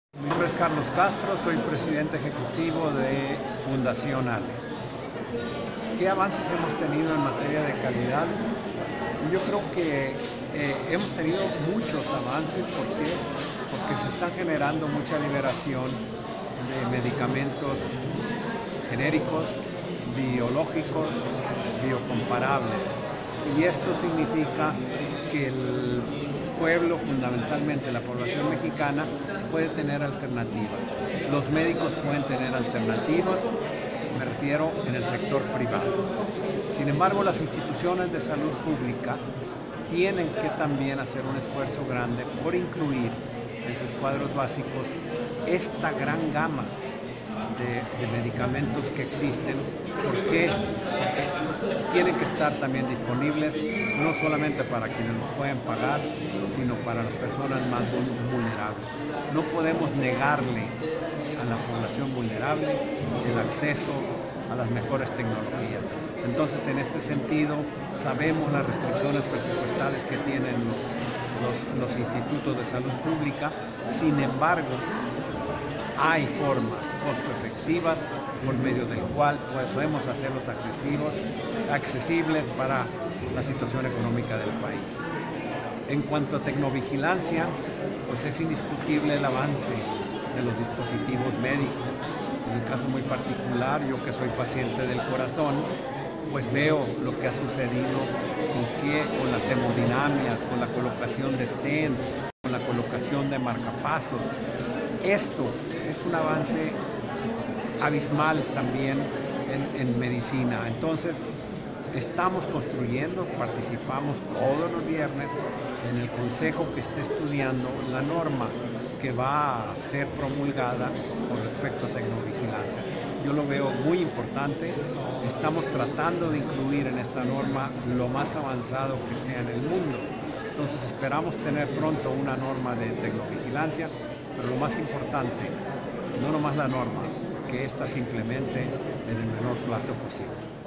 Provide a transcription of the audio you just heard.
Mi nombre es Carlos Castro, soy presidente ejecutivo de Fundación ALE. ¿Qué avances hemos tenido en materia de calidad? Yo creo que hemos tenido muchos avances. ¿Por qué? Porque se está generando mucha liberación de medicamentos genéricos, biológicos, biocomparables. Y esto significa que el pueblo, fundamentalmente la población mexicana, puede tener alternativas. Los médicos pueden tener alternativas, me refiero en el sector privado. Sin embargo, las instituciones de salud pública tienen que también hacer un esfuerzo grande por incluir en sus cuadros básicos esta gran gama de medicamentos que existen. ¿Por qué? Porque tienen que estar también disponibles no solamente para quienes los pueden pagar, sino para las personas más vulnerables. No podemos negarle a la población vulnerable el acceso a las mejores tecnologías. Entonces, en este sentido, sabemos las restricciones presupuestales que tienen los institutos de salud pública. Sin embargo, hay formas costo efectivas por medio del cual podemos hacerlos accesibles para la situación económica del país. En cuanto a tecnovigilancia, pues es indiscutible el avance de los dispositivos médicos. En un caso muy particular, yo que soy paciente del corazón, pues veo lo que ha sucedido con las hemodinamias, con la colocación de stent, con la colocación de marcapasos. Esto es un avance abismal también en medicina. Entonces, estamos construyendo, participamos todos los viernes en el consejo que está estudiando la norma que va a ser promulgada con respecto a tecnovigilancia. Yo lo veo muy importante. Estamos tratando de incluir en esta norma lo más avanzado que sea en el mundo. Entonces esperamos tener pronto una norma de tecnovigilancia, pero lo más importante, no nomás la norma, que ésta se implemente en el menor plazo posible.